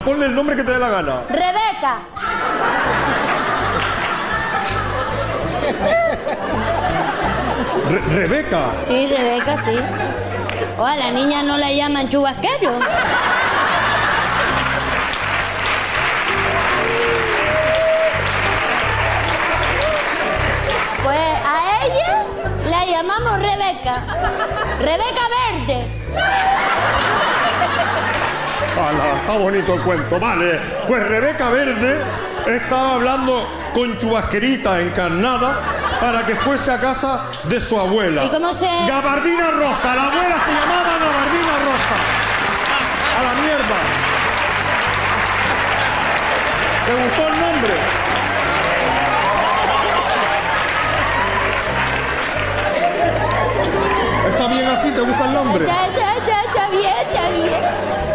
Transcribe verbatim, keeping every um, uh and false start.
Ponle el nombre que te dé la gana. Rebeca. Re Rebeca. Sí, Rebeca, sí. O a la niña no la llaman chubasquero. Pues a ella la llamamos Rebeca. Rebeca Verde. ¡Hala! Está bonito el cuento. Vale, pues Rebeca Verde estaba hablando con Chubasquerita encarnada para que fuese a casa de su abuela. ¿Y cómo se...? Gabardina Rosa. La abuela se llamaba Gabardina Rosa. A la mierda. ¿Te gustó el nombre? ¿Está bien así? ¿Te gusta el nombre? Está, está, está, está bien, está bien.